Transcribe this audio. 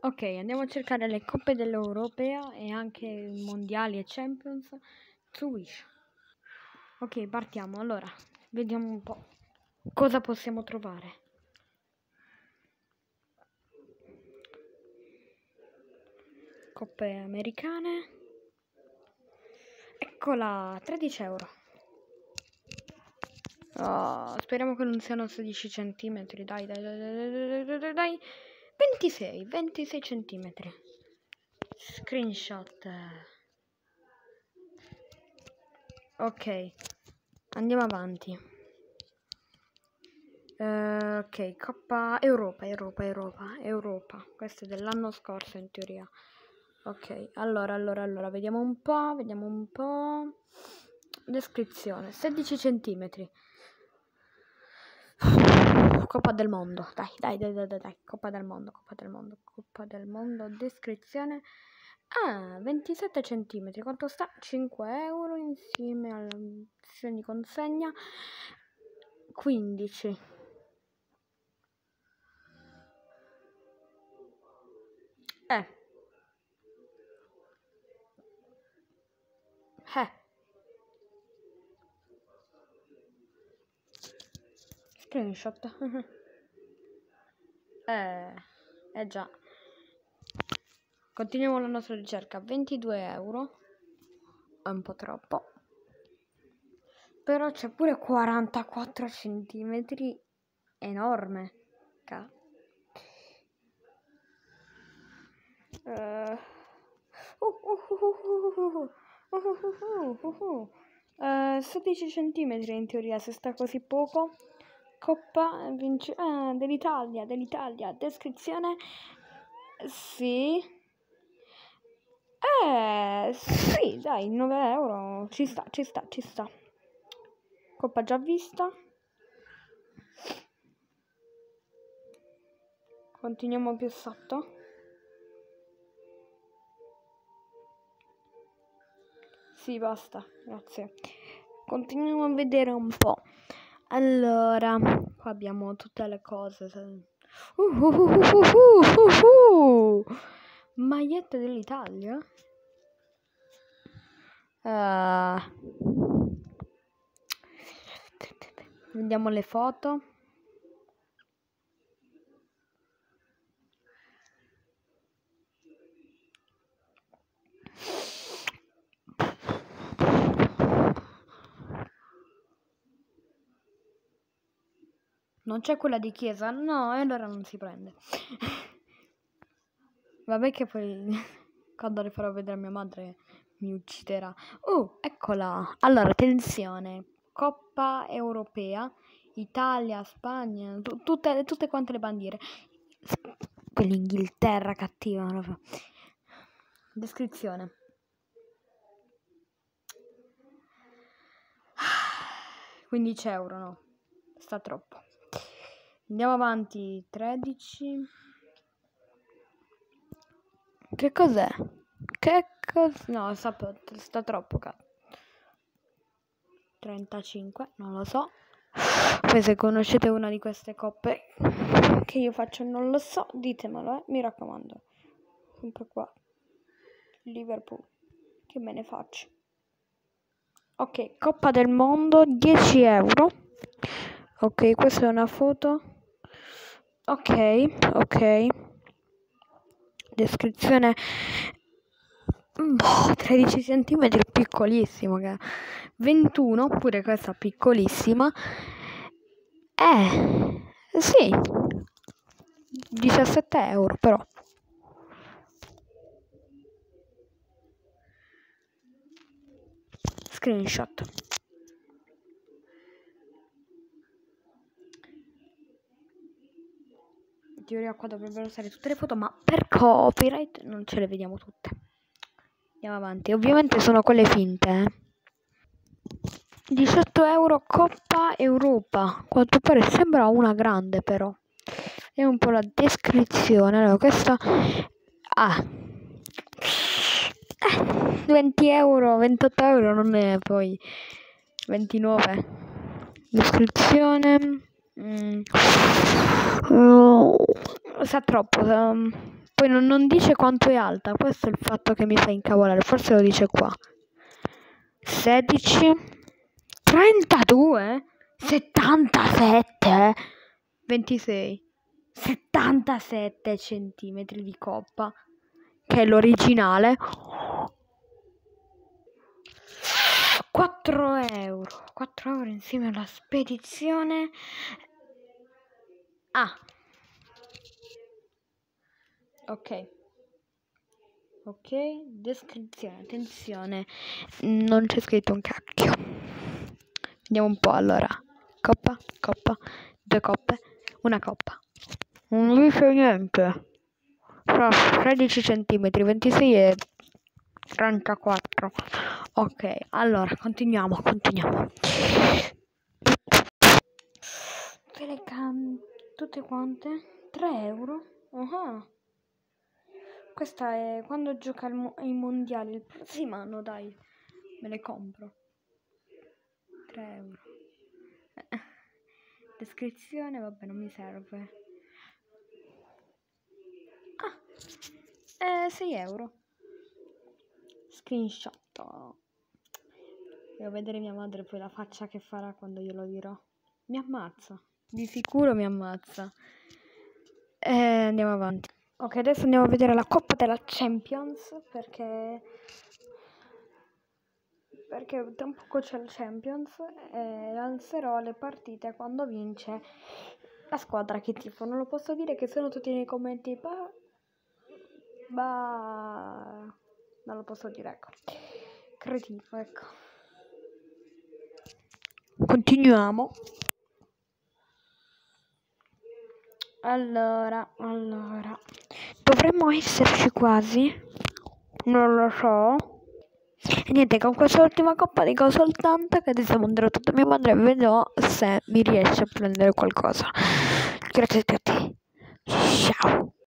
Ok, andiamo a cercare le coppe dell'Europea e anche mondiali e Champions su Wish. Ok, partiamo. Allora, vediamo un po' cosa possiamo trovare. Coppe americane. Eccola, 13 euro. Oh, speriamo che non siano 16 centimetri. Dai. 26 centimetri. Screenshot. Ok, andiamo avanti. Ok, Coppa Europa. Questo è dell'anno scorso in teoria. Ok, allora, vediamo un po'. Descrizione, 16 centimetri. Coppa del mondo, dai. Coppa del mondo, descrizione. 27 centimetri. Quanto sta? 5 euro insieme all'opzione di consegna. 15. Screenshot. Già. Continuiamo la nostra ricerca. 22 euro. È un po' troppo. Però c'è pure 44 centimetri. Enorme. 16 centimetri in teoria, se sta così poco. Coppa dell'Italia. Descrizione. Sì. Sì, dai, 9 euro. Ci sta. Coppa già vista. Continuiamo più sotto. Sì, basta, grazie. Continuiamo a vedere un po'. Allora, qua abbiamo tutte le cose. Magliette dell'Italia. Vediamo le foto. Non c'è quella di Chiesa? No, e allora non si prende. Vabbè che poi quando le farò vedere a mia madre mi ucciderà. Eccola. Allora, attenzione. Coppa Europea, Italia, Spagna, tutte quante le bandiere. Quell'Inghilterra cattiva. Proprio. Descrizione. €15, no. Sta troppo. Andiamo avanti. 13. Che cos'è? No, sta troppo, cazzo. 35, non lo so. Poi se conoscete una di queste coppe che io faccio non lo so, ditemelo, mi raccomando. Sempre qua. Liverpool. Che me ne faccio? Ok, Coppa del Mondo, 10 euro. Ok, questa è una foto. Ok. Descrizione. 13 cm, piccolissimo. 21, pure questa piccolissima. Sì. 17 euro però. Screenshot. In teoria qua dovrebbero stare tutte le foto, ma per copyright non ce le vediamo tutte. Andiamo avanti. Ovviamente sono quelle finte. 18 euro Coppa Europa. Quanto pare sembra una grande però. È un po' la descrizione. Allora, questa 20 euro, 28 euro, non è poi 29. Descrizione. Sa troppo. Poi non dice quanto è alta, questo è il fatto che mi fa incavolare, forse lo dice qua. 16, 32, 77, 26, 77 centimetri di coppa, che è l'originale. 4 euro, 4 euro insieme alla spedizione. Ah, ok, descrizione, attenzione, non c'è scritto un cacchio. Vediamo un po', allora, coppa, 2 coppe, una coppa, non dice niente. 13 cm, 26 e 34. Ok, allora, continuiamo. Telecam, tutte quante? 3 euro? Questa è quando gioca ai mondiali il prossimo anno, dai, me le compro. 3 euro. Descrizione, vabbè, non mi serve. 6 euro. Screenshot. Devo vedere mia madre poi la faccia che farà quando glielo dirò. Mi ammazza. Di sicuro mi ammazza. Andiamo avanti. Ok, adesso andiamo a vedere la Coppa della Champions perché tra un poco c'è il Champions e alzerò le partite quando vince la squadra che tifo. Non lo posso dire che sono tutti nei commenti, non lo posso dire, ecco. Cretino, ecco. Continuiamo. Allora. Dovremmo esserci quasi. Non lo so. E niente, con questa ultima coppa dico soltanto che adesso manderò tutta mia madre e vedrò se mi riesce a prendere qualcosa. Grazie a tutti. Ciao.